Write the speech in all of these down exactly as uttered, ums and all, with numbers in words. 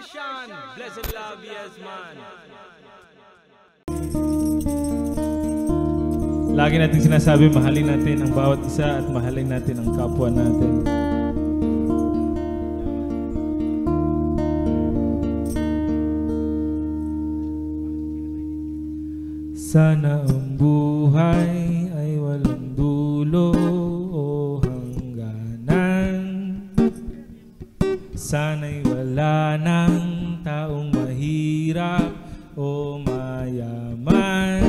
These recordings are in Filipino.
Percussion, blessed love, yes man. Lagi natin sinasabi, mahalin natin ang bawat isa at mahalin natin ang kapwa natin. Sana ang buhay ay walang dulo o hangganan. Sana'y wala ng taong mahirap o mayaman.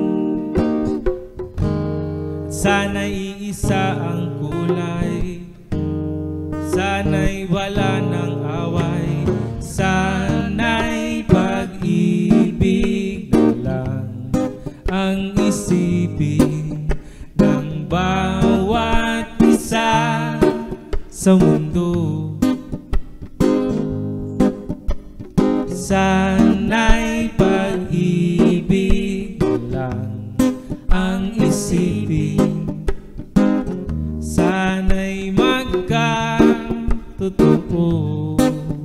Sana'y iisa ang kulay, sana'y wala ng away, sana'y pag-ibig na lang ang isipin ng bawat isa sa mundo. Sana'y pag-ibig na lang ang isipin, sana'y magkatotoo.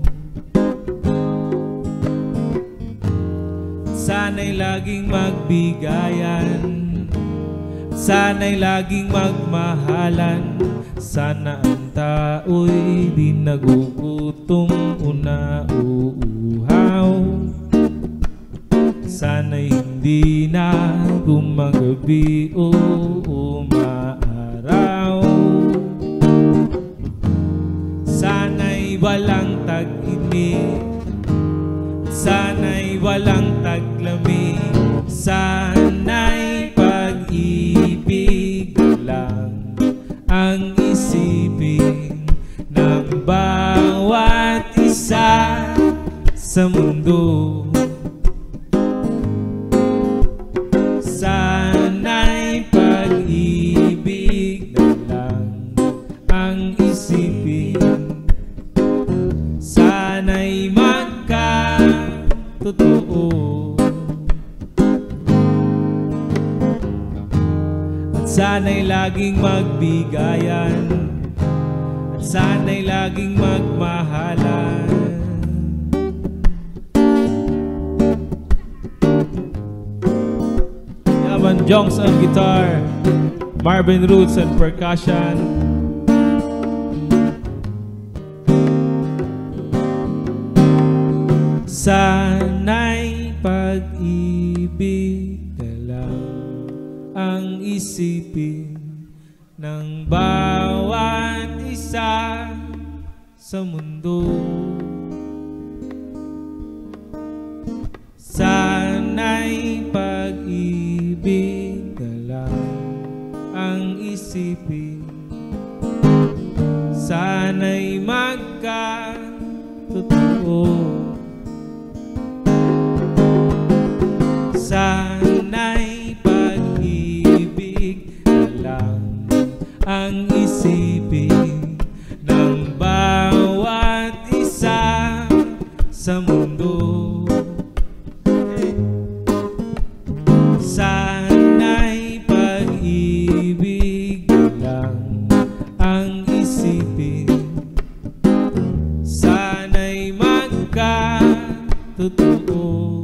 Sana'y laging magbigayan, sana'y laging magmahalan. Sana ang tao'y di nagugutom o nauuhaw. Sana'y hindi na gumagabi o umaaraw. Sana'y walang tag-init, sana'y walang taglamig, sana'y pag-ibig lang ang isipin ng bawat isa sa mundo. Sana'y pag-ibig na lang ang isipin, sana'y magkatotoo. At sana'y laging magbigayan, at sana'y laging magmahalan. Yaman Jongs on guitar, Marvin Roots on percussion. Sana'y pag-ibig na lang ang isipin ng bawat isa sa mundo. Sana'y pag-ibig na lang ang isipin, sana'y magkatotoo. Sana'y pag-ibig na lang ang isipin ng bawat isa sa mundo. Sana'y pag-ibig na lang ang isipin, sana'y magkatotoo.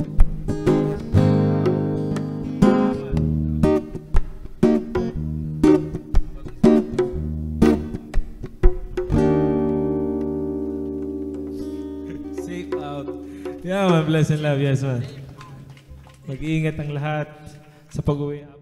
Safe out. Yeah man, bless and love. Yes man. Mag-iingat ang lahat sa pag-uwi.